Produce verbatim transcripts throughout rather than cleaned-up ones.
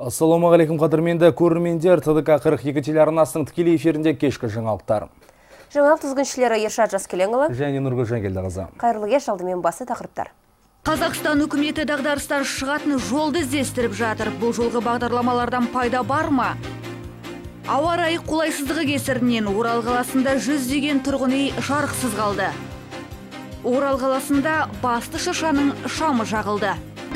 Ассалаумағалейкум қадірменді көрермендер, Т Д К қырық екі телеарнасының тікелей эфирінде кешкі жаңалықтар. Жаңалық тізгіншілері Ершат Жаскеленұлы және Нұргүл Жангелдіқызы. Қайырлы кеш, алдымен басы тақырыптар. Қазақстан үкіметі дағдарыстан шығатын жолды іздестіріп жатыр. Бұл жолғы бағдарламалардан пайда бар ма? Ауа райы қолайсыздығы кесірінен Орал қаласында жүздеген тұрғын үй жарықсыз қалды. Орал қаласында басты шыршаның шамы жағылды.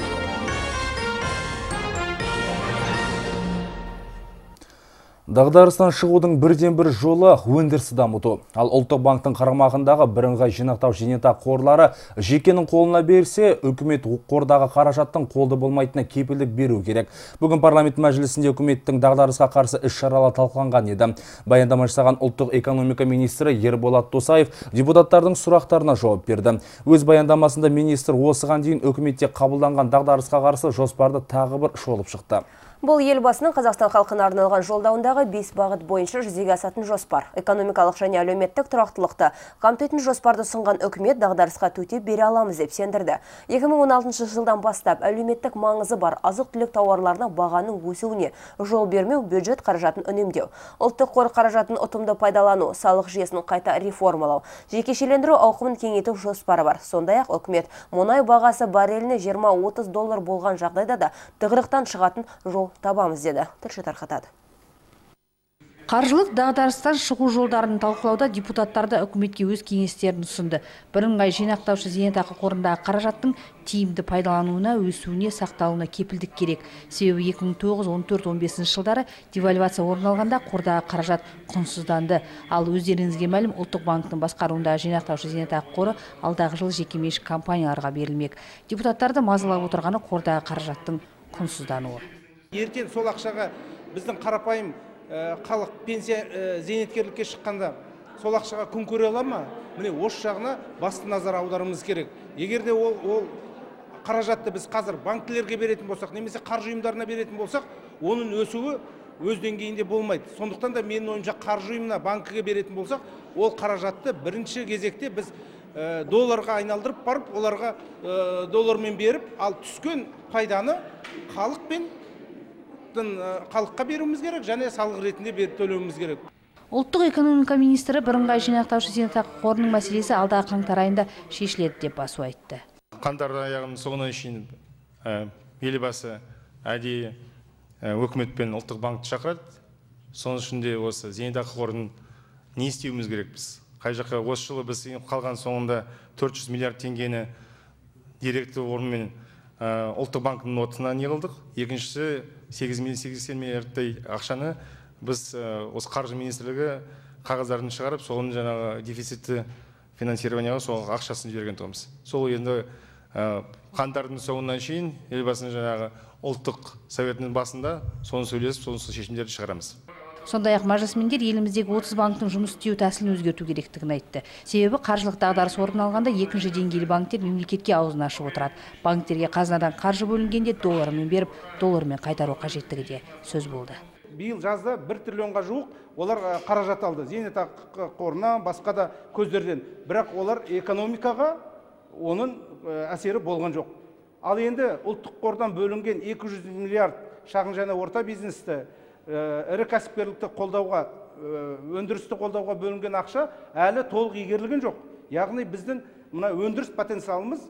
Дағдарыстан шығудың бірден бір жолы өндірісті дамыту. Ал Ұлттық банктың қарамағындағы бірыңғай жинақтау зейнетақы қорлары жекенің қолына берсе, үкімет қордағы қаражаттың қолды болмайтынына кепілдік беру керек. Бүгін парламент мәжілісінде үкіметтің дағдарысқа қарсы іс-шаралар талқыланған еді. Баяндама жасаған ұлттық экономика министрі Ерболат Досаев депутаттардың сұрақтарына жауап берді. Өз баяндамасында министр осыған дейін үкіметте қабылданған дағдарысқа қарсы жоспарды тағы бір шолып шықты. Бұл елбасының Қазақстан халқына арналған жолдауындағы бес бағыт бойынша жүзеге асатын жоспар. Экономикалық және әлеуметтік тұрақтылықты қамтитын жоспарды ұсынған үкімет дағдарысқа төтеп бере аламыз деп сендірді. екі мың он алтыншы жылдан бастап әлеуметтік маңызы бар азық-түлік тауарларының бағаның өсуіне жол бермеу, бюджет қаражатын үнемдеу, ұлттық қор қаражатын ұтымды пайдалану, салық жүйесін қайта реформалау, жекешелендіру ауқымын кеңейту жоспары бар. Сондай-ақ үкімет мұнай бағасы барреліне жиырма отыз доллар болған жағдайда да тығырықтан шығатын жол табамыз деді. Тілші тарқатады. Қаржылық дағдарыстан шығу жолдарын талқылауда депутаттарды үкіметке өз кеңестерін ұсынды. Бірыңғай жинақтаушы зейнетақы қорындағы қаражаттың тиімді пайдалануына, өсуіне, сақталуына кепілдік керек. Себебі екі мың тоғыз он төрт он бесінші жылдары девальвация орын алғанда қордағы қаражат құнсызданды. Ал өздеріңізге мәлім, Ұлттық банктың басқаруындағы жинақтаушы зейнетақы қоры алдағы жылы жекеменшік компанияларға берілмек. Депутаттарды мазалап отырғаны қордағы қаражаттың құнсыздануы. Ертең сол ақшаға біздің қарапайым халық пенсия зейнеткерлікке шыққанда сол ақшаға күн көре ала ма? Міне осы жағына басты назар аударуымыз керек. Егер де ол, ол қаражатты біз қазір банкілерге беретін болсақ, немесе қаржы ұйымдарына беретін болсақ, оның өсуі өз деңгейінде болмайды. Сондықтан да менің ойымша қаржы ұйымына, банкіге беретін болсақ, ол қаражатты бірінші кезекте біз ә, долларға айналдырып барып, оларға ә, доллармен беріп, ал түскен пайданы халықпен халыққа беруіміз керек, және салық ретінде беріп төлеуіміз керек. Ұлттық экономика министрі бірыңғай жинақтаушы зейнетақы қорының мәселесі алдағы қаңтар айында шешіледі деп басу айтты. Қаңтар аяғының соңына шейін елбасы әдейі үкімет пен Ұлттық банкті шақырады. Соның ішінде осы зейнетақы қорын не істеуіміз керек біз? Қай жаққа осы жылы біз қалған соңында төрт жүз миллиард теңгені деректі орынмен Ұлттық банкінің нотына не қылдық. Екіншісі сегіз миллион сегіз жүз миллиардтай ақшаны біз осы қаржы министрлігі қағаздарын шығарып, соның жаңағы дефицитті финансированияға сол ақшасын жіберген тұғымыз. Сол енді қаңтардың соңына шейін елбасының жаңағы ұлттық советінің басында соны сөйлесіп, соны шешімдерді шығарамыз. Сондай-ақ мәжілісмендер еліміздегі отыз банктың жұмыс істеу тәсілін өзгерту керектігін айтты. Себебі қаржылық дағдарыс орын алғанда екінші деңгейлі банктер мемлекетке аузын ашып отырады. Банктерге қазынадан қаржы бөлінгенде доллармен беріп, доллармен қайтару қажеттігі де сөз болды. Биыл жазда бір триллионға жуық олар қаражат алды. Зейнетақы қорынан, басқа да көздерден. Бірақ олар экономикаға оның әсері болған жоқ. Ал енді ұлттық қордан бөлінген екі жүз миллиард шағын және орта бизнесті, ірі кәсіпкерлікті қолдауға, өндірісті қолдауға бөлінген ақша әлі толық игерілген жоқ. Яғни біздің мына өндіріс потенциалымыз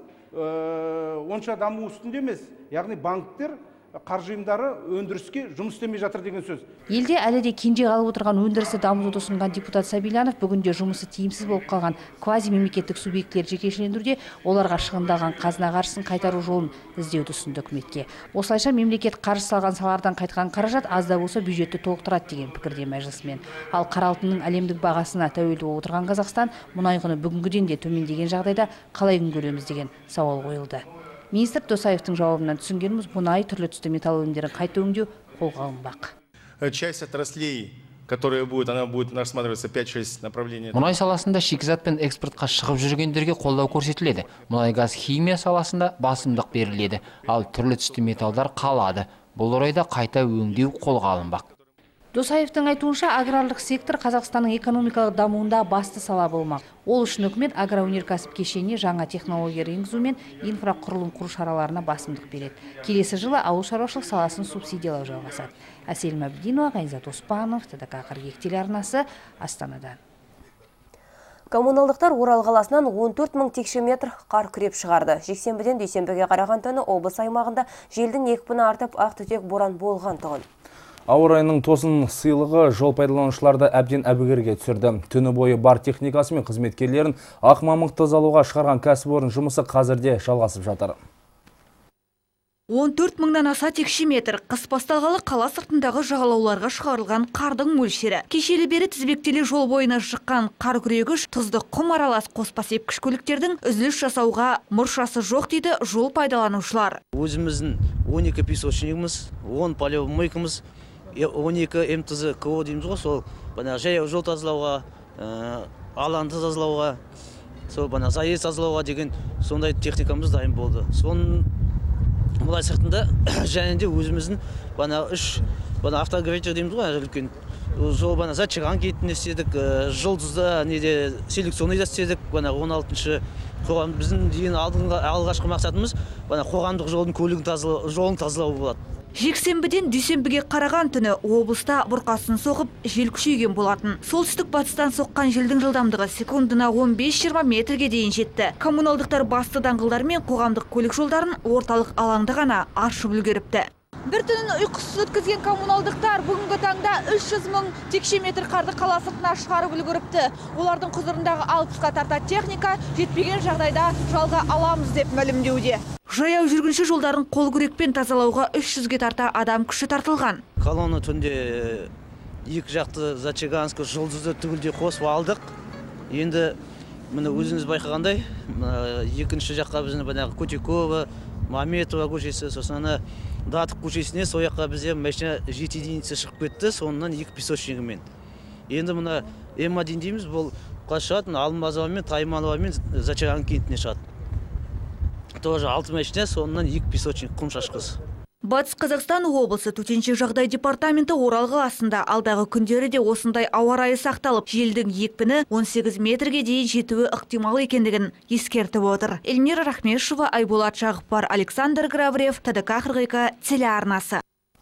онша даму үстінде емес. Яғни банктер, қаржы ұйымдары өндіріске жұмыс істемей жатыр деген сөз. Елде әлі де кенже қалып отырған өндірісті дамытуды ұсынған депутат Сабильянов бүгінде жұмысы тиімсіз болып қалған квази мемлекеттік субъектілер жекешелендіруде оларға шығындалған қазына қаржысын қайтару жолын іздеуді ұсынды үкіметке. Осылайша мемлекет қаржы салған салардан қайтқан қаражат аз да болса бюджетті толықтырады деген пікірде мәжілісмен. Ал қара алтынның әлемдік бағасына тәуелді болып отырған Қазақстан мұнай құны бүгінгіден де төмендеген жағдайда қалай күн көреміз деген сауал қойылды. Министр Досаевтың жауабынан түсінгеніміз мұнай түрлі түсті металл өнімдерін қайта өңдеу қолға алынбақ. Часть отраслей, которая будет, она будет рассматриваться пять-шесть направлений. Мұнай саласында шикізат пен экспортқа шығып жүргендерге қолдау көрсетіледі. Мұнай газ химия саласында басымдық беріледі, ал түрлі түсті металдар қалады. Бұл орайда қайта өңдеу қолға алынбақ. Досаевтың айтуынша, аграрлық сектор Қазақстанның экономикалық дамуында басты сала болмақ. Ол үшін үкімет агроөнеркәсіп кешеніне жаңа технология енгізу мен инфрақұрылым құру шараларына басымдық береді. Келесі жылы ауыл шаруашылық саласын субсидиялау жалғасады. Әсел Мәбдинова, Ғайзат Оспанов, ТДК қырық екі телеарнасы, Астанадан. Коммуналдықтар Орал қаласынан он төрт мың текше метр қар күреп шығарды. Жексенбіден дүйсенбіге қараған түні облыс аймағында желдің екпіні артып, ақ түтек боран болған тұғын. Ауа райының тосын сыйлығы жол пайдаланушыларды әбден әбігерге түсірді. Түні бойы бар техникасы мен қызметкерлерін ақ мамық тазалауға шығарған кәсіпорын жұмысы қазірде жалғасып жатыр. он төрт мыңнан аса текше метр қыс басталғалы қала сыртындағы жағалауларға шығарылған қардың мөлшері. Кешелі бері тізбектелі жол бойына шыққан қар күрегіш тұзды құм аралас қоспа сепкіш көліктердің үзіліс жасауға мұршасы жоқ дейді жол пайдаланушылар. Өзіміздің он екі песочнигіміз, он полевмойкіміз, он екі эм тэ зэ ка о дейміз ғой, сол жаяу жол тазалауға, алаңды тазалауға, сол заезд тазалауға деген сондай техникамыз дайын болды. Соның Бұлай сыртында және де өзіміздің үш автографитер дейміз ғой, үлкен. Жол зачаган кейтін істедік, жұлдызда неде селекционный да істедік. он алтыншы қоғам біздің дейін алғашқы мақсатымыз қоғамдық жолдың көлігін жолын тазалау болады. Жексенбіден дүйсенбіге қараған түні облыста бұрқасын соғып, жел күшейген болатын. Солтүстік батыстан соққан желдің жылдамдығы секундына он бес жиырма метрге дейін жетті. Коммуналдықтар басты даңғылдар мен қоғамдық көлік жолдарын орталық алаңда ғана ашып үлгеріпті. Бір түнін ұйқысыз өткізген коммуналдықтар бүгінгі таңда үш жүз мың текше метр қарды қала сыртына шығарып үлгеріпті. Олардың құзырындағы алпысқа тарта техника жетпеген жағдайда жалға аламыз деп мәлімдеуде. Жаяу жүргінші жолдарын қол күрекпен тазалауға үш жүзге тарта адам күші тартылған. Колонна түнде екі жақты Зачаганскі жұлдызды түгілде қосып алдық. Енді міне өзіңіз байқағандай, екінші жаққа біздің Котикова, Маметова көшесі, сосын Датық көшесіне сояққа бізде машина жеті единица шығып кетті, соңынан екі песочнигімен. Енді мына эм один дейміз, бұл қашатын Алмазова мен Тайманова мен Зачаган кентіне шығады. Тоже алты машина, соңынан екі песочник құм шашқыз. Батыс Қазақстан облысы төтенше жағдай департаменті Орал қаласында алдағы күндері де осындай ауа райы сақталып, желдің екпіні он сегіз метрге дейін жетуі ықтимал екендігін ескертіп отыр. Эльмира Рахмешева, Айболат Жағыпар, Александр Граврев, ТДК қырық екі телеарнасы.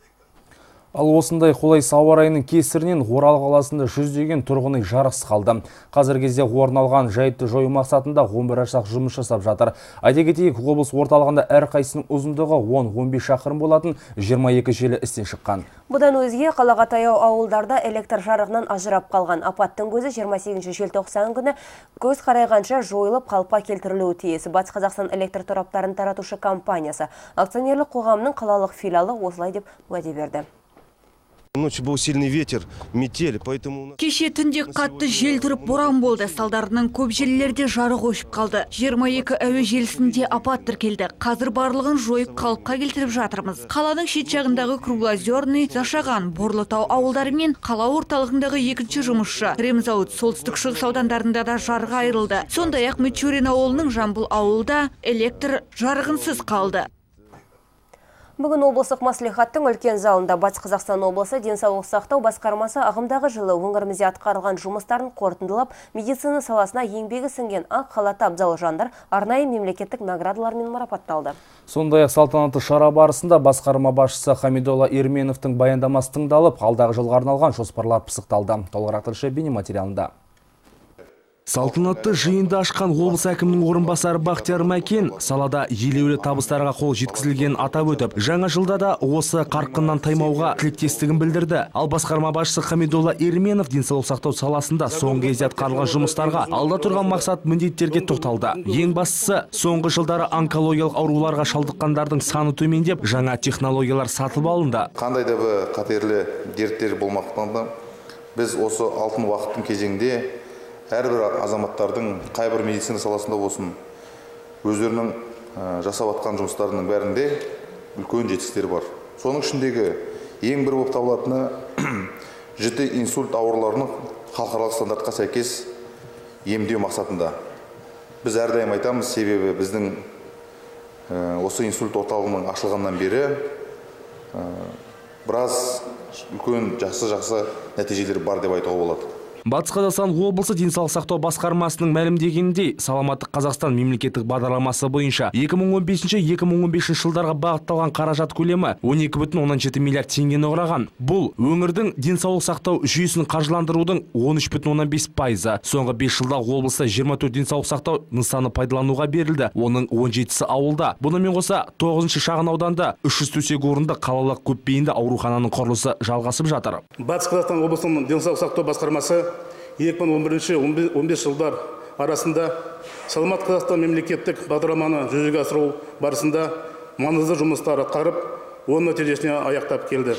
Ал осындай қолайсыз ауа райының кесірінен Орал қаласында жүздеген тұрғын үй жарықсыз қалды. Қазіргі кезде орын алған жайтты жою мақсатында он бір жасақ жұмыс жасап жатыр. Айта кетейік, облыс орталығында әрқайсының ұзындығы он он бес шақырым болатын жиырма екі желі істен шыққан. Бұдан өзге қалаға таяу ауылдарда электр жарығынан ажырап қалған. Апаттың көзі жиырма сегізінші желтоқсан күні көз қарайғанша жойылып қалыпқа келтірілуі тиіс. Батыс Қазақстан электр тораптарын таратушы компаниясы акционерлік қоғамының қалалық филиалы осылай деп уәде берді. Ночью был сильный ветер, метель, поэтому... Кеше түнде қатты жел тұрып боран болды. Салдарынан көп желілерде жарық өшіп қалды. жиырма екі әуе желісінде апат тіркелді. Қазір барлығын жойып қалыпқа келтіріп жатырмыз. Қаланың шет жағындағы Круглозерный, Зашаған, Борлытау ауылдары мен қала орталығындағы екінші жұмысшы Ремзауыт солтүстік шығыс аудандарында да жарық айырылды. Сондай-ақ Мичурин ауылының Жамбыл ауылда электр жарығынсыз қалды. Бүгін облыстық мәслихаттың үлкен залында Батыс Қазақстан облысы денсаулық сақтау басқармасы ағымдағы жылы өңірімізде атқарылған жұмыстарын қорытындылап, медицина саласына еңбегі сіңген ақ халатты абзал жандар арнайы мемлекеттік наградалармен марапатталды. Сондай-ақ салтанатты шара барысында басқарма басшысы Хамидолла Ерменовтың баяндамасы тыңдалып, алдағы жылға арналған жоспарлар пысықталды. Толығырақ тілші бейнематериалында. Салтанатты жиынды ашқан облыс әкімінің орынбасары Бақтияр Мәкен салада елеулі табыстарға қол жеткізілгенін атап өтіп, жаңа жылда да осы қарқыннан таймауға тілектестігін білдірді. Ал басқарма басшысы Хамидолла Ерменов денсаулық сақтау саласында соңғы кезде атқарылған жұмыстарға, алда тұрған мақсат міндеттерге тоқталды. Ең бастысы, соңғы жылдары онкологиялық ауруларға шалдыққандардың саны төмендеп, жаңа технологиялар сатып алынды. Қандай да бір қатерлі дерттер болмақтан да біз осы алтын уақыттың кезеңде әрбір азаматтардың қайбір медицина саласында болсын, өздерінің жасап атқан жұмыстарының бәрінде үлкен жетістіктер бар. Соның ішіндегі ең бір болып табылатыны жіті инсульт ауруларының халықаралық стандартқа сәйкес емдеу мақсатында. Біз әрдайым айтамыз, себебі біздің осы инсульт орталығының ашылғаннан бері біраз үлкен жақсы-жақсы нәтижелер бар деп айтуға болады. Батыс Қазақстан облысы денсаулық сақтау басқармасының мәлімдегеніндей, саламаттық Қазақстан мемлекеттік бағдарламасы бойынша екі мың он бесінші - екі мың он бесінші жылдарға бағытталған қаражат көлемі он екі бүтін оннан жеті миллиард теңгені құраған. Бұл өңірдің денсаулық сақтау жүйесін қаржыландырудың он үш бүтін оннан бес пайызы. Соңғы бес жылда облыста жиырма төрт денсаулық сақтау нысаны пайдалануға берілді. Оның он жетісі ауылда. Бұнымен қоса тоғызыншы шағын ауданда үш жүз төсек орынды қалалық көпбейінді аурухананың құрылысы жалғасып жатыр. Батыс Қазақстан облысының денсаулық сақтау басқармасы екі мың он бірінші - он бесінші жылдар арасында саламат Қазақстан мемлекеттік бағдарламаны жүзеге асыру барысында маңызды жұмыстар атқарып, оның нәтижесіне аяқтап келді.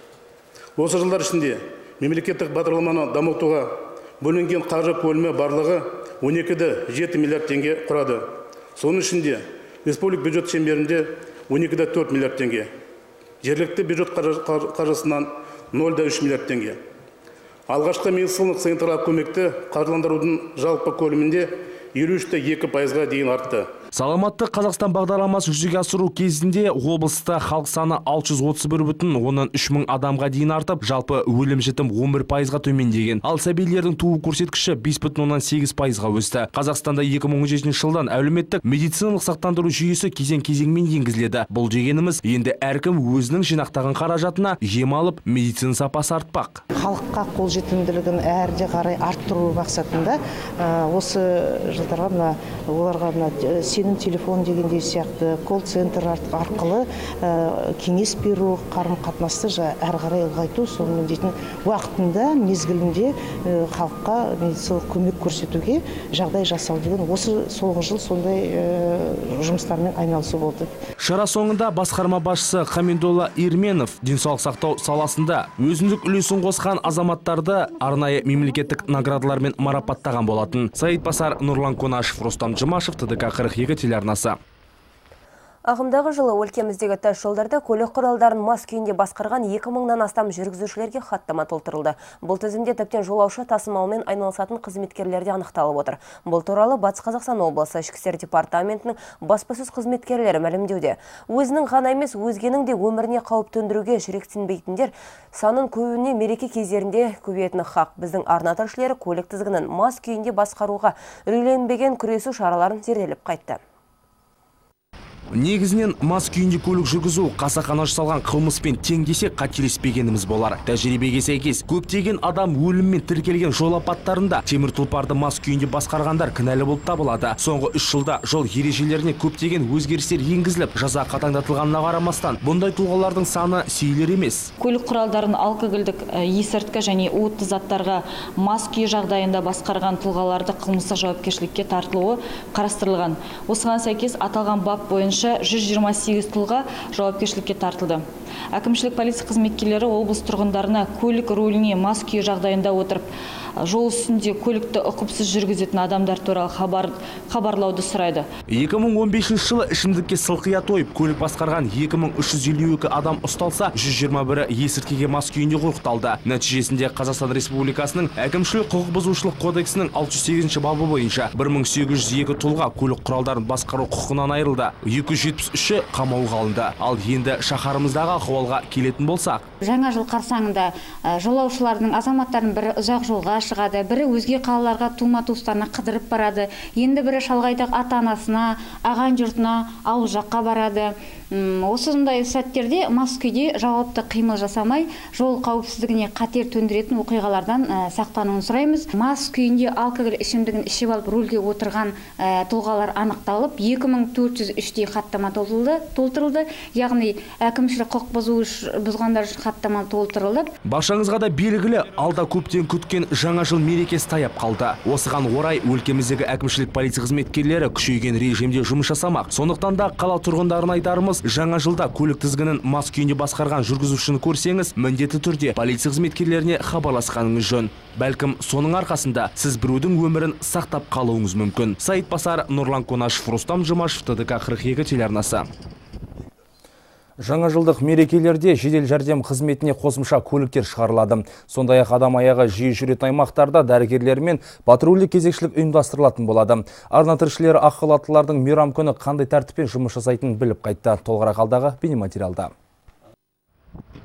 Осы жылдар ішінде мемлекеттік бағдарламаны дамытуға бөлінген қаржы көлемі барлығы он екі бүтін жеті миллиард теңге құрады. Соның ішінде республика бюджет шеңберінде он екі бүтін төрт миллиард теңге, жергілікті бюджет қаржысынан нөл бүтін үш миллиард теңге. Алғашқы медициналық санитарлық көмекті қаржыландырудың жалпы көлемінде елу үш бүтін екі пайызға дейін артты. Саламатты Қазақстан бағдарламасы жүзеге асыру кезінде облыста халық саны алты жүз отыз бір бүтін оннан үш мың адамға дейін артып, жалпы өлім жітім он бір пайызға төмендеген. Ал сәбилердің туу көрсеткіші бес бүтін оннан сегіз пайызға өсті. Қазақстанда екі мың он жетінші жылдан әлеуметтік медициналық сақтандыру жүйесі кезең-кезеңмен енгізіледі. Бұл дегеніміз, енді әркім өзінің жинақтаған қаражатына ем алып, медицина сапасы артпақ. Халыққа қолжетімділігін әрде қарай арттыру мақсатында осы жылдарға мына оларға мына сенім телефон дегендей сияқты колл-центр арқылы кеңес беру, қарым-қатынасты әрі қарай ұлғайту, соның міндетін уақытында, мезгілінде халыққа медициналық көмек көрсетуге жағдай жасау деген осы соңғы жыл сондай жұмыстармен айналысу болды. Шара соңында басқарма басшысы Хамидолла Ирменов денсаулық сақтау саласында өзіндік үлесін қосқан азаматтарды арнайы мемлекеттік наградалармен марапаттаған болатын. Саидбасар Нұрлан Конашев, Рустам Жұмашев, Т Д К қырық екі телеарнасы. Ағымдағы жылы өлкеміздегі тас жолдарда көлік құралдарын мас күйінде басқарған екі мыңнан астам жүргізушілерге хаттама толтырылды. Бұл тізімде тіптен жолаушы тасымалымен айналысатын қызметкерлерде анықталып отыр. Бұл туралы Батыс Қазақстан облысы ішкі істер департаментінің баспасөз қызметкерлері мәлімдеуде. Өзінің ғана емес, өзгенің де өміріне қауіп төндіруге жүрексінбейтіндер санын көбіне мереке кездерінде көбейетіні хақ. Біздің арна тілшілері көлік тізгінін мас күйінде басқаруға үрейленбеген күресу шараларын зерделеп қайтты. Негізінен мас күйінде көлік жүргізу қасақана жасалған қылмыспен тең десек қателеспегеніміз болар. Тәжірибеге сәйкес көптеген адам өліммен тіркелген жол апаттарында темір тұлпарды мас күйінде басқарғандар кінәлі болып табылады. Соңғы үш жылда жол ережелеріне көптеген өзгерістер енгізіліп, жаза қатаңдатылғанына қарамастан, бұндай тұлғалардың саны сейілер емес. Көлік құралдарын алкогольдік, есірткі және уытты заттарға мас күй жағдайында басқарған тұлғаларды қылмыстық жауапкершілікке тартылуы қарастырылған. Осыған сәйкес аталған бап бойынша жүз жиырма сегіз тұлға жауапкершілікке тартылды. Әкімшілік полиция қызметкерлері облыс тұрғындарына көлік рөліне мас күйі жағдайында отырып, жол үстінде көлікті ұқыпсыз жүргізетін адамдар туралы хабар хабарлауды сұрайды. екі мың он бесінші жылы ішімдікке сылқия тойып, көлік басқарған екі мың үш жүз елу екі адам ұсталса, жүз жиырма бірі есірткіге мас күйінде құрықталды. Нәтижесінде Қазақстан Республикасының әкімшілік құқық бұзушылық кодексінің алты жүз сегізінші бабы бойынша бір мың сегіз жүз екі тұлға көлік құралдарын басқару құқығынан айырылды. екі жүз жетпіс үші қамауға алынды. Ал енді шаһарымыздағы ахуалға келетін болсақ, жаңа жыл қарсаңында жолаушылардың, азаматтардың бірі ұзақ жолға шығады, бірі өзге қалаларға тума-туыстарына қыдырып барады, енді бірі шалғайдағы ата-анасына, аған жұртына, ауыл жаққа барады. Осындай сәттерде мас күйде жауапты қимыл жасамай, жол қауіпсіздігіне қатер төндіретін оқиғалардан сақтануын сұраймыз. Мас күйінде алкоголь ішімдігін ішіп алып рөлге отырған тұлғалар анықталып, екі мың төрт жүз үштей хаттама толтырылды. Яғни әкімшілік құқық бұзғандар үшін хаттама толтырылды. Баршаңызға да белгілі, алда көптен күткен жаңа жыл мерекесі таяп қалды. Осыған орай өлкеміздегі әкімшілік полиция қызметкерлері күшейген режимде жұмыс жасамақ. Сондықтан да қала тұрғындарына айтарымыз, жаңа жылда көлік тізгінін мас күйінде басқарған жүргізушіні көрсеңіз, міндетті түрде полиция қызметкерлеріне хабарласқаныңыз жөн. Бәлкім соның арқасында сіз біреудің өмірін сақтап қалуыңыз мүмкін. Саидбасар Нұрлан Конашев, Рустам Жұмашев, Т Д К қырық екі телеарнасы. Жаңа жылдық мерекелерде жедел жәрдем қызметіне қосымша көліктер шығарылады. Сондай-ақ адам аяғы жиі жүретін аймақтарда дәрігерлер мен патрульдік кезекшілік ұйымдастырылатын болады. Арна тілшілері ақ халаттылардың мейрам күні қандай тәртіппен жұмыс жасайтынын біліп қайтты. Толығырақ алдағы бейнематериалда.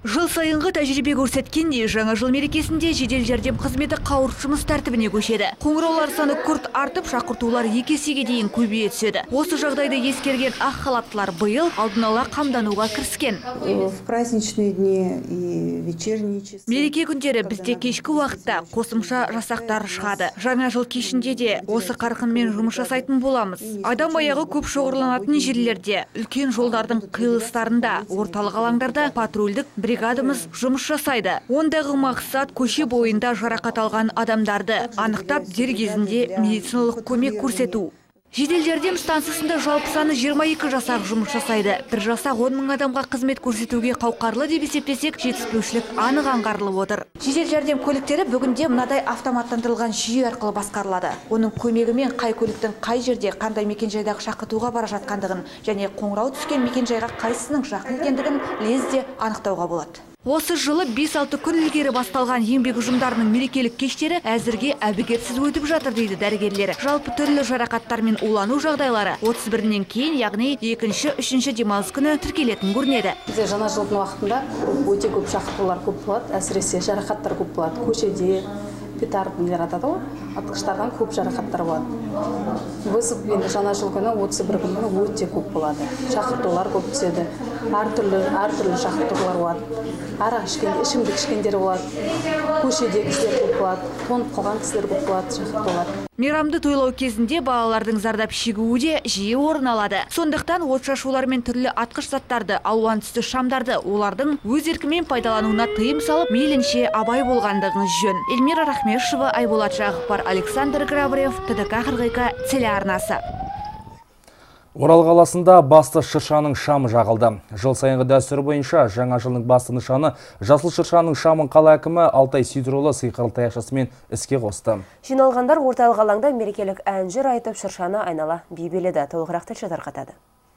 Жыл сайынғы тәжірибе көрсеткендей, жаңа жыл мерекесінде жедел жәрдем қызметі қауырт жұмыс тәртібіне көшеді. Қоңыраулар саны күрт артып, шақыртулар екі есеге дейін көбейе түседі. Осы жағдайды ескерген ақ халаттылар биыл алдын ала қамдануға кіріскен. В праздничные дни и вечерние часы. Мереке күндері бізде кешкі уақытта қосымша жасақтар шығады. Жаңа жыл кешінде де осы қарқынмен жұмыс жасайтын боламыз. Адам аяғы көп шоғырланатын жерлерде, үлкен жолдардың қиылыстарында, орталық алаңдарда патрульдік бригадамыз жұмыс жасайды. Ондағы мақсат көше бойында жарақат алған адамдарды анықтап дер кезінде медициналық көмек көрсету. Жедел жәрдем станциясында жалпы саны жиырма екі жасақ жұмыс жасайды. Bir жасақ он мың адамға қызмет көрсетуге қауқарлы деп есептесек, жетіспеушілік анық аңғарылып отыр. Жедел жәрдем көліктері бүгінде мынадай автоматтандырылған жүйе арқылы басқарылады. Оның көмегімен қай көліктің қай жерде, қандай мекенжайдағы шақыртуға бара жатқандығын және қоңырау түскен мекенжайға қайсысының жақын екендігін лезде анықтауға болады. Осы жылы бес алты күн ілгері басталған еңбек ұжымдарының мерекелік кештері әзірге әбігерсіз өтіп жатыр дейді дәрігерлері. Жалпы түрлі жарақаттар мен улану жағдайлары отыз бірінен кейін, яғни екінші, үшінші демалыс күні тіркелетін көрінеді. Бізде жаңа жылдың уақытында өте көп шақыртулар көп болады, әсіресе жарақаттар көп болады. Көшеде петард атады ғой, атқыштардан көп жарақаттар болады. Біз енді жаңа жыл күні отыз бір күні өте көп болады. Шақыртулар көп түседі. Әртүрлі әртүрлі шақыртулар болады. Арақ ішкен, ішімдік ішкендер болады. Көшеде кісілер көп болады. Тоңып қалған кісілер көп болады, шақыртулар. Мейрамды тойлау кезінде балалардың зардап шегуі де жиі орын алады. Сондықтан отшашулар мен түрлі атқыш заттарды, алуан түсті шамдарды олардың өз еркімен пайдалануына тыйым салып, мейлінше абай болғандығыңыз жөн. Эльмира Рахмешева, Айболат Жағыпар, Александр Грабарев, ТДК қырық екі телеарнасы. Орал қаласында басты шыршаның шамы жағылды. Жыл сайынғы дәстүр бойынша жаңа жылдың басты нышаны жасыл шыршаның шамын қала әкімі Алтай Сидорұлы сиқырлы таяқшасымен іске қосты. Жиналғандар орталық алаңда мерекелік ән жыр айтып шыршаны айнала би биледі. Толығырақ тілші тарқатады.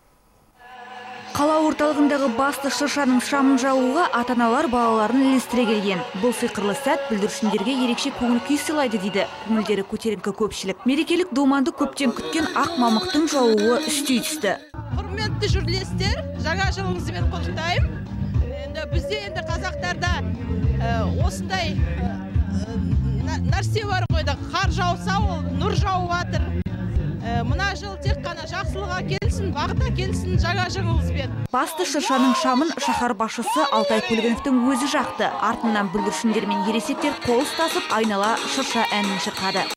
Қала орталығындағы басты шыршаның шамын жағуға ата-аналар балаларын ілестіре келген. Бұл сиқырлы сәт бүлдіршіндерге ерекше көңіл күй сыйлайды дейді көңілдері көтеріңкі көпшілік. Мерекелік думанды көптен күткен ақ мамықтың жауы үстей түсті. Құрметті журналистер, жаңа жылыңызбен құттықтаймын. Енді бізде енді қазақтарда осындай нәрсе бар ғой, қар жауса ол нұр жауып жатыр. Мына жыл тек қана жақсылыға келсін, бағыта келсін жаңа жылыңызбен. Басты шыршаның шамын шаһар басшысы Алтай Көлгіновтің өзі жақты. Артынан бүлдіршіндер мен ересектер қол ұстасып айнала шырша әнін шырқады.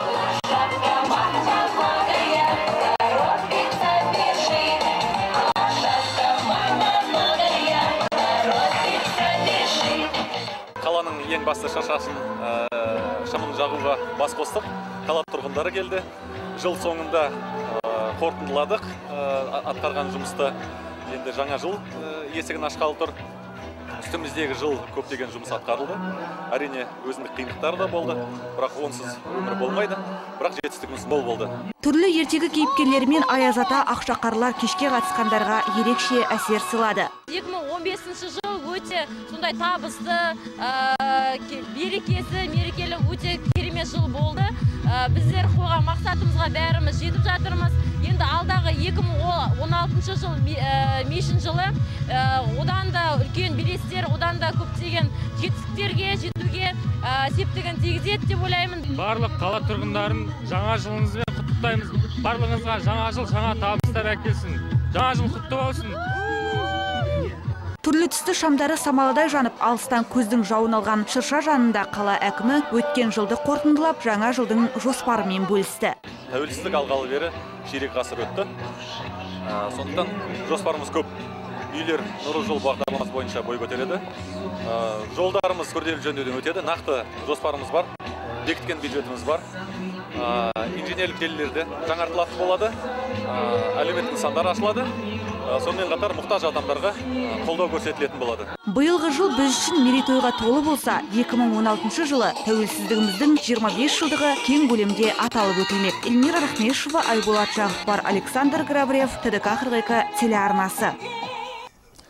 Қаланың ең басты шыршасын шамын жағуға бас қостық. Қала тұрғындары келді. Жыл соңында қорытындыладық атқарған жұмысты. Енді жаңа жыл есігін ашқалы тұр. Үстіміздегі жыл көптеген жұмыс атқарылды. Әрине өзіндік қиындықтар да болды, бірақ онсыз өмір болмайды. Бірақ жетістігіміз мол болды. Түрлі ертегі кейіпкерлері мен Аяз ата ақшақарлар кешке қатысқандарға ерекше әсер сыйлады. екі мың он бесінші жыл өте сондай табысты, берекесі, мерекелі өте керемет жыл болды. Біздер қойған мақсатымызға бәріміз жетіп жатырмыз. Енді алдағы екі мың он алтыншы жыл мешін жылы одан да үлкен белестер, одан да көптеген жетістіктерге жетуге септігін тигізеді деп ойлаймын. Барлық қала тұрғындарын жаңа жылыңызбен құттықтаймыз. Барлығыңызға жаңа жыл жаңа табыстар әкелсін. Жаңа жыл құтты болсын. Түрлі түсті шамдары самаладай жанып, алыстан көздің жауын алған шырша жанында қала әкімі өткен жылды қорытындылап, жаңа жылдың жоспарымен бөлісті. Тәуелсіздік алғалы бері ширек ғасыр өтті. Сондықтан жоспарымыз көп. Үйлер нұрлы жол бағдарламасы бойынша бой көтереді. Жолдарымыз күрделі жөндеуден өтеді. Нақты жоспарымыз бар. Бекіткен бюджетіміз бар. Инженерлік желілерде жаңартылатын болады. Әлеуметтік нысандар ашылады. Сонымен қатар мұқтаж адамдарға қолдау көрсетілетін болады. Биылғы жыл біз үшін мерейтойға толы болса, екі мың он алтыншы жылы тәуелсіздігіміздің жиырма бес жылдығы кең көлемде аталып өтілмек. Эльмира Рахмешева, Айболат Жағыпар, Александр Грабарев, ТДК қырық екі телеарнасы.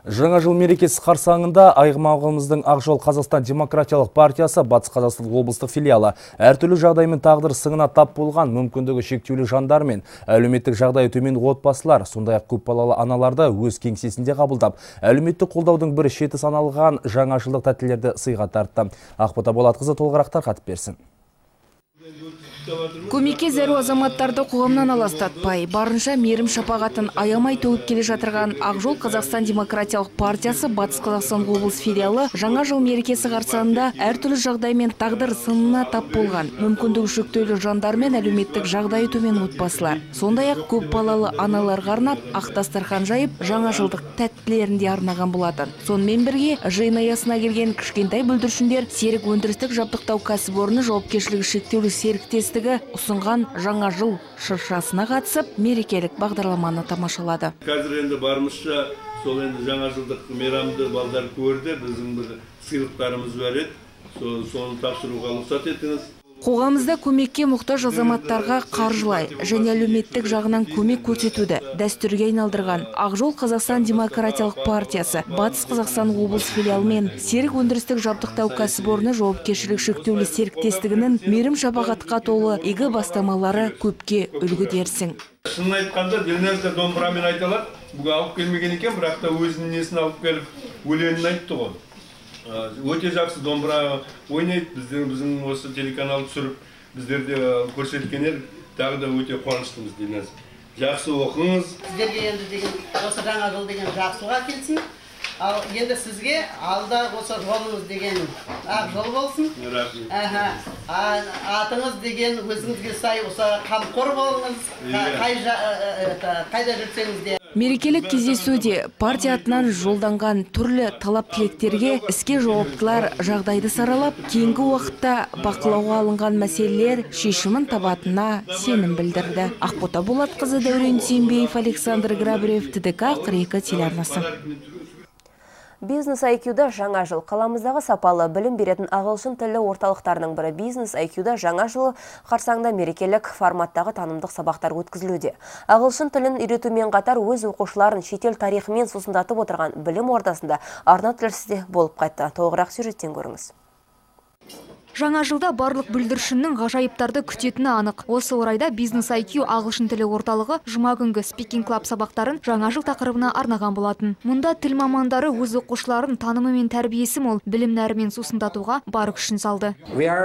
Жаңа жыл мерекесі қарсаңында аймағымыздың Ақжол Қазақстан Демократиялық партиясы Батыс Қазақстан облыстық филиалы әртүрлі жағдаймен тағдыр сыңына тап болған мүмкіндігі шектеулі жандар мен әлеуметтік жағдайы төмен отбасылар, сондай-ақ көпбалалы аналарды өз кеңсесінде қабылдап, әлеуметтік қолдаудың бір шеті саналған жаңа жылдық тәттілерді сыйға тартты. Ақбота Болатқызы толығырақтар қатып берсін. Көмекке зәру азаматтарды қоғамнан аластатпай, барынша мейірім шапағатын аямай төгіп келе жатырған Ақжол Қазақстан Демократиялық партиясы Батыс Қазақстан облыс филиалы жаңа жыл мерекесі қарсаңында әртүрлі жағдаймен тағдыр сынына тап болған мүмкіндігі шектеулі жандар мен әлеуметтік жағдайы төмен отбасылар, сондай-ақ көп балалы аналарға арнап ақ дастархан жайып жаңа жылдық тәттілерін де арнаған болатын. Сонымен бірге жиын аясына келген кішкентай бүлдіршіндер серік өндірістік жабдықтау кәсіпорны жауапкершілігі шектеулі серіктестігі ұсынған жаңа жыл шыршасына қатысып, мерекелік бағдарламаны тамашалады. Қазір енді барымызша сол енді жаңа жылдық мейрамды балдар көрді, біздің бір сыйлықтарымыз бар еді, соны тапсыруға рұқсат етіңіз. Қоғамымызда көмекке мұқтаж азаматтарға қаржылай және әлеуметтік жағынан көмек көрсетуді дәстүрге айналдырған Ақжол Қазақстан Демократиялық партиясы Батыс Қазақстан облыс филиалы мен серік өндірістік жабдықтау кәсіпорны жауапкершілігі шектеулі серіктестігінің мейірім шапағатқа толы игі бастамалары көпке үлгі дерсің. Шынын айтқанда, Ділназ да домбырамен айталады, бүгін алып келмеген екен, бірақ та өзінің несін алып келіп, өлеңін айтты ғой. Өте жақсы домбыра ойнайды, біздің біздің осы телеканал түсіріп, біздерде көрсеткен едік, тағы да өте қуаныштымыз Ділназ. Жақсы оқыңыз. Сіздерге енді деген осы жаңа жыл деген жақсыға келсін. Ал енді сізге алда осы жолыңыз деген ақ жол болсын. Рахмет. Атыңыз деген өзіңізге сай осы қамқор болыңыз. Қайда жүрсеңіз де. Мерекелік кездесуде партия атынан жолданған түрлі талап тілектерге іске жауаптылар жағдайды саралап, кейінгі уақытта бақылауға алынған мәселелер шешімін табатынына сенім білдірді. Ақбота Болатқызы, Дәурен Сенбеев, Александр Грабарев, Т Д К қырық екі телеарнасы. Бизнес ай кью-да жаңа жыл. Қаламыздағы сапалы білім беретін ағылшын тілі орталықтарының бірі Бизнес ай кью-да жаңа жыл қарсаңында мерекелік форматтағы танымдық сабақтар өткізілуде. Ағылшын тілін үйретумен қатар өз оқушыларын шетел тарихымен сусындатып отырған білім ордасында арна тілшісі болып қайтты. Толығырақ сюжеттен көріңіз. Жаңа жылда барлық бүлдіршіннің ғажайыптарды күтетіні анық. Осы орайда Бизнес ай кью ағылшын тілі орталығы жұма күнгі Speaking Club сабақтарын жаңа жыл тақырыбына арнаған болатын. Мұнда тіл мамандары өз оқушыларын танымы мен тәрбиесі мол білім нәрімен сусындатуға бар күшін салды.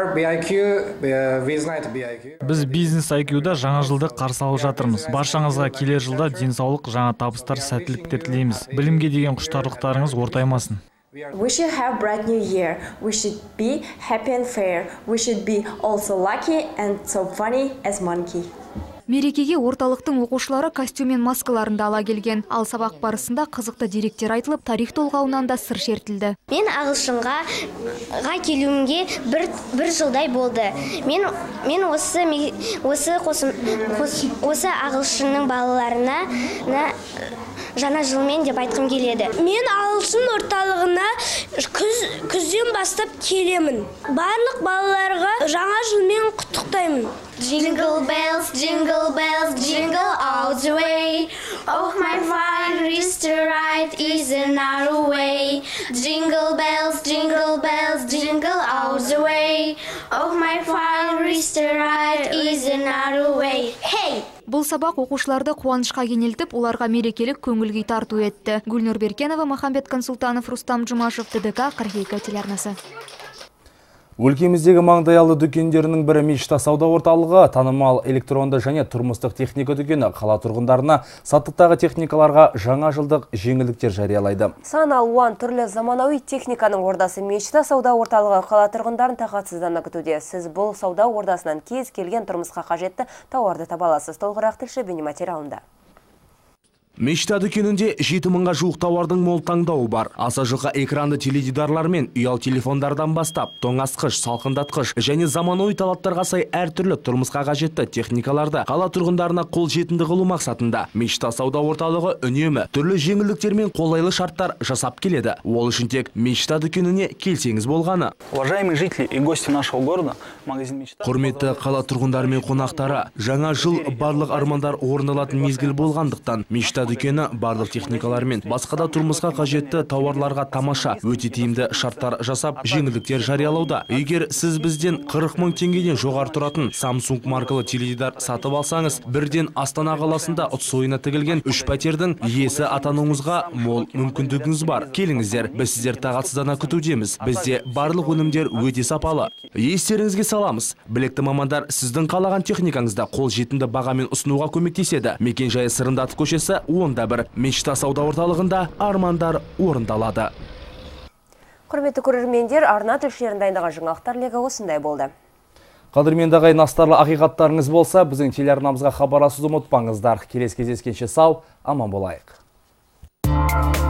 Біз Бизнес ай кью-да жаңа жылды қарсы алып жатырмыз. Баршаңызға келер жылда денсаулық, жаңа табыстар, сәттіліктер тілейміз. Білімге деген құштарлықтарыңыз ортаймасын. We should have bright new year. We should be happy and fair. We should be also lucky and so funny as monkey. Мерекеге орталықтың оқушылары костюм мен маскаларында ала келген. Ал сабақ барысында қызықты деректер айтылып, тарих толғауынан да сыр шертілді. Мен ағылшынға келуімге бір, бір жылдай болды. Мен, мен осы, осы, қосым, қос, осы ағылшынның балаларына на, жаңа жылмен деп айтқым келеді. Мен ағылшын орталығына күз, күзден бастап келемін. Барлық балаларға жаңа жылмен құттықтаймын. Jingle bells, jingle bells, jingle all the way. Oh, my fine rooster ride is another way. Jingle bells, jingle bells, jingle all the way. Oh, my fine rooster ride is another way. Hey! Бұл сабақ оқушыларды қуанышқа кенелтіп, оларға мерекелік көңіл-күй тарту етті. Гүлнұр Беркенова, Махамбет Консултанов, Рустам Жұмашев, Т Д К қырық екі телеарнасы. Өлкеміздегі маңдайалы дүкендерінің бірі Мечта сауда орталығы танымал электронды және тұрмыстық техника дүкені қала тұрғындарына саттықтағы техникаларға жаңа жылдық жеңілдіктер жариялайды. Сан алуан түрлі заманауи техниканың ордасы Мечта сауда орталығы қала тұрғындарын тағатсыздана күтуде. Сіз бұл сауда ордасынан кез келген тұрмысқа қажетті тауарды таба аласыз. Толығырақ тілші бейнематериалында. Мечта дүкенінде жеті мыңға жуық тауардың мол таңдауы бар. Аса жұқа экранды теледидарлар мен ұялы телефондардан бастап, тоңазытқыш, салқындатқыш және заманауи талаптарға сай әртүрлі тұрмысқа қажетті техникаларды қала тұрғындарына қол жетімді қылу мақсатында Мечта сауда орталығы үнемі түрлі жеңілдіктер мен қолайлы шарттар жасап келеді. Ол үшін тек Мечта дүкеніне келсеңіз болғаны. Уважаемые жители и гости нашего города, магазин Мечта. Құрметті қала тұрғындары мен қонақтары, жаңа жыл барлық армандар орындалатын мезгіл болғандықтан Мечта дүкені барлық техникалар мен басқа да тұрмысқа қажетті тауарларға тамаша, өте тиімді шарттар жасап, жеңілдіктер жариялауда. Егер сіз бізден қырық мың теңгеден жоғары тұратын Samsung маркалы теледидар сатып алсаңыз, бірден Астана қаласында ұтыс ойыны тігілген үш пәтердің иесі атануыңызға мол мүмкіндігіңіз бар. Келіңіздер, біз сіздер тағатсыздана күтудеміз. Бізде барлық өнімдер өте сапалы. Естеріңізге саламыз, білекті мамандар сіздің қалаған техникаңызда қол жетімді бағамен ұсынуға көмектеседі. Мекен жайы Сырымдатов көшесі онда бір, Мечта сауда орталығында армандар орындалады. Құрметті көрермендер, арна тілшілерін дайындаған жаңалықтар легі осындай болды. Қадірменді ағайын, астарлы ақиқаттарыңыз болса, біздің телеарнамызға хабарласуды ұмытпаңыздар. Келесі кездескенше сау, аман болайық.